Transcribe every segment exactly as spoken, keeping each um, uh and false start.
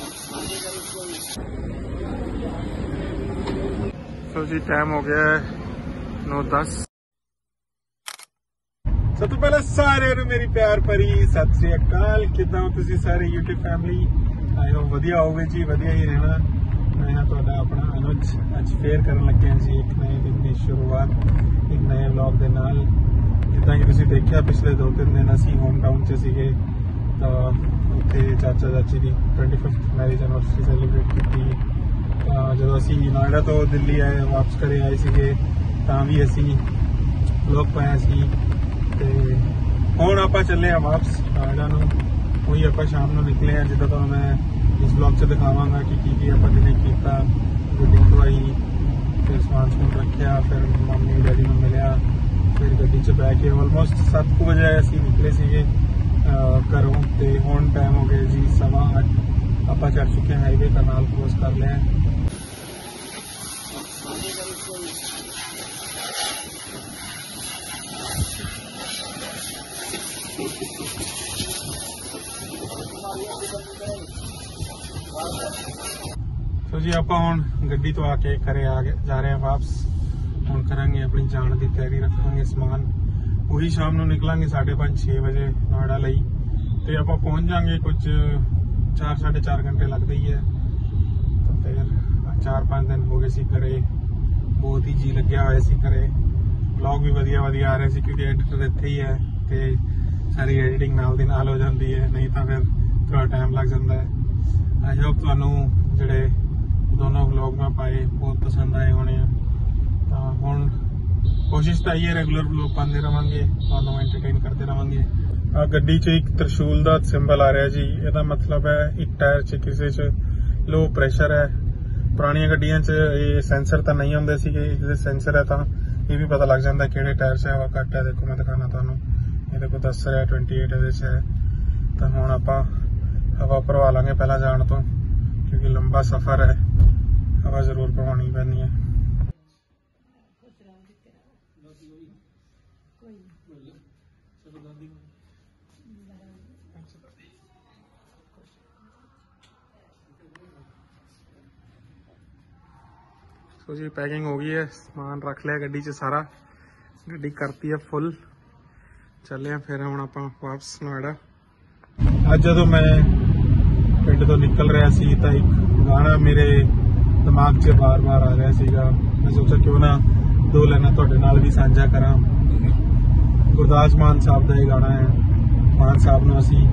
तो जी टाइम हो गया है नौ दस। सब तो पहले सारे मेरी प्यार भरी सत श्री अकाल। किदा हो तुसी सारे यूट्यूब फैमिली? आई होप वधिया होगे जी, वधिया ही रहना। मैं हाँ तुहाडा अपना अनुज। अज फेयर करन लगे हैं जी एक नए दिन की शुरुआत एक नए व्लॉग के नाल। जिद्दां कि तुसी देखिया पिछले दो तीन दिन असी होम टाउन च सीगे, तो उत्थे चाचा चाची की twenty fifth marriage anniversary celebrate की। जो असी नोएडा तो दिल्ली आए वापस घरे आए थे तो भी असी व्लॉग पाया सी। ते हुण आपां चले आ वापस नोएडा नूं। वही आपां शाम नूं निकले हैं, जिद्दां तुहानूं मैं इस व्लॉग च दिखावांगा कि की की आपां दिने कीता। गड्डी धुआई, फिर समान समून रखिया, फिर मम्मी डैडी नूं मिलिया, फिर गड्डी च बैठ के ऑलमोस्ट सत्त कु बजे असी निकले सीगे घरों। ते हुण टाइम हो गया जी सवा अठ। आपां चढ़ चुके हैं हाईवे, करनाल क्रॉस कर लिया। तो जी आप गड्डी तो आके घरे आ गए जा रहे हैं वापस। हम करांगे अपनी जान की तैयारी, रखांगे समान। वही शाम को निकलांगे साढ़े पाँच छे बजे नोएडा लई। तो आप पहुंच जाएंगे कुछ चार साढ़े चार घंटे लगते ही है। तो फिर चार पाँच दिन हो गए सी घरे, बहुत ही जी लग्या हुआ सी घरे। व्लॉग भी वधिया वधिया आ रहे सी क्योंकि एडिटर इत्थे ही है तो सारी एडिटिंग नाल दी नाल हो जाती है, नहीं तो फिर थोड़ा टाइम लग जाता है। आई होप तुहानूं जिहड़े दोनों व्लॉग मैं पाए बहुत पसंद आए होने। तो हुण कोशिश तो यही है रेगुलर व्लॉग पाते रहेंगे, तुहानूं एंटरटेन करते रहेंगे। आ गड्डी च एक त्रिशूल का सिंबल आ रहा जी, यदा मतलब है एक टायर च किसी च लो प्रेशर है। पुरानिया गड्डियां च ये सेंसर तो नहीं होंगे सी, ये सेंसर है तो ये भी पता लग जाता है किहड़े टायर से हवा घट है। देखो मैं दिखाना तुहानूं, ये देखो दस रहा ट्वेंटी एट ये है। तो हुण आपां हवा भरवा लांगे पहला जाण तो, क्योंकि लंबा सफर है, हवा जरूर भरवानी पैनी है। तो जी पैकिंग हो गई है, सामान रख लिया गड्डी च सारा, गड्डी करती है फुल। चले फिर हम आप वापस नोएडा। अज जो मैं पिंड तो निकल रहा सी तो एक गाना मेरे दिमाग च बार बार आ रहा सीगा। मैं सोचा क्यों ना दो लाइना तुहाडे नाल भी साझा करा। गुरदास मान साहब का यह गाना है। मान साहब नूं असी,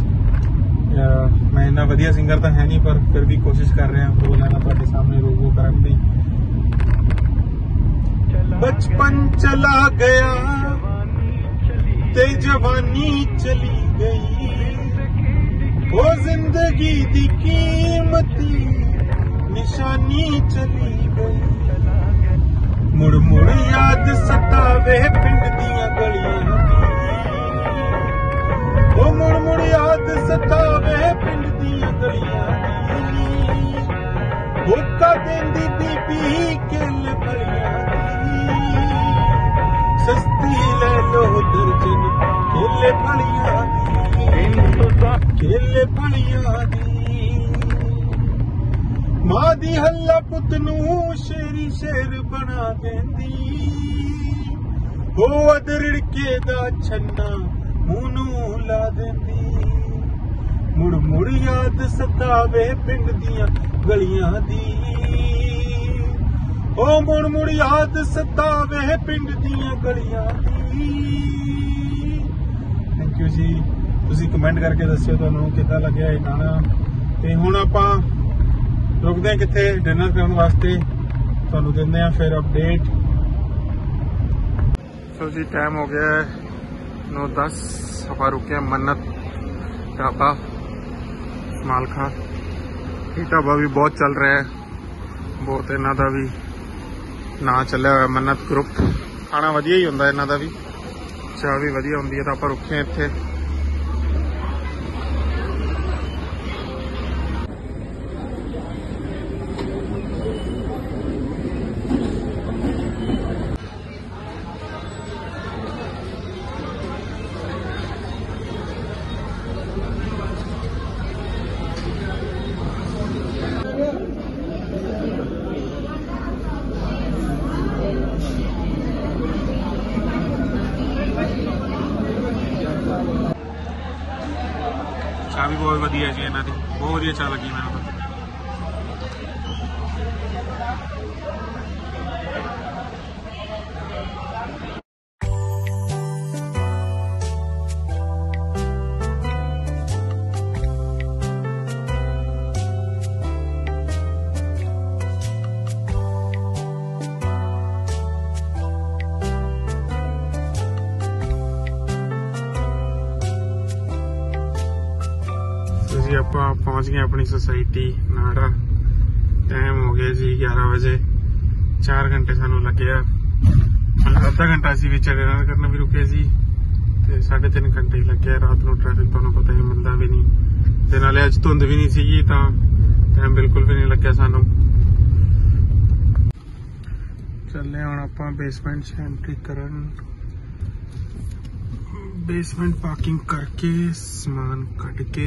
मैं इन्ना वधिया सिंगर तो है नहीं, पर फिर भी कोशिश कर रहे हैं दो लाइना तुहाडे सामने रूबरू करन दी। बचपन चला गया ते जवानी चली गई, वो जिंदगी दी कीमती निशानी चली गई। मुड़ मुड़ याद सतावे पिंड दियां गलियां दी, वो मुड़ मुड़ याद सतावे पिंड दियां गलियां दी। भुक्का देंदी बीबी केले भलियां दी, सस्ती ले लो दर्जन केले भलियां दी, केले भलियां दी। मां दी हल्ला पुत नूं शेरी शेर बना देंदी, हो अदरड़के दा छन्ना मूंह नूं ला देंदी। मुड़ मुड़ याद सतावे पिंड दियां गलियां दी, ओ मुड़ मुड़ याद सतावे पिंड दियां गलियां दी। थैंक यू जी, तुसी कमेंट करके दस्सियो तुहानूं किद्दां लग्गिया ये गाना। ते हुण आपां रुकते हैं कितने डिनर करने वास्ते, तुहानूं दिंदे हैं फिर अपडेट। तो जी टाइम हो गया है नौ दस। आप रुके हैं मन्नत ढाबा मालखा। ये ढाबा भी बहुत चल रहा है, बहुत इन्हां दा भी ना चलिया हुआ मन्नत ग्रुप। खाना वधिया ही होंदा इन्हां दा भी, चाह भी वधिया होंदी है। तो आप रुके हैं इत्थे। बहुत वधिया जी, इन्हां दी बहुत वधिया चाह लगी मैनूं तां। जी आप पहुंच गए अपनी सोसाइटी नाड़ा। टाइम हो गया जी ग्यारह बजे। चार घंटे सानू लगे, अद्धा घंटा असीं विच डिनर करना भी रुके जी, ते साढ़े तीन घंटे ही लगे। रात को ट्रैफिक तुहानूं पता ही मिलता भी नहीं, ते नाले अज धुंध भी नहीं सीगी तां टाइम बिल्कुल भी नहीं लग्या सानू। चले हुण आपां बेसमेंट च एंट्री करन। बेसमेंट पार्किंग करके समान कट के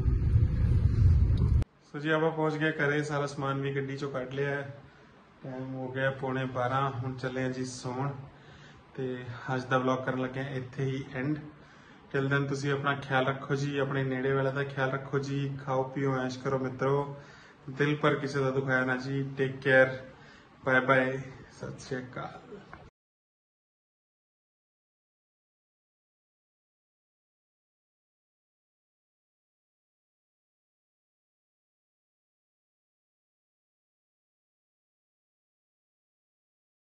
सो जी आप पहुंच गए घरे। सारा समान भी गड्डी चो कट लिया है। टाइम हो गया पौने बारह। हुण चले हैं जी सौण, ते अज दा व्लॉग करन लगे इत्थे ही एंड। टिल दिन तुसीं अपना ख्याल रखो जी, अपने नेड़े वाले का ख्याल रखो जी। खाओ पियो ऐश करो मित्रों, दिल पर किसी का दुखाया ना जी। टेक केयर, बाय बाय, सत श्री अकाल।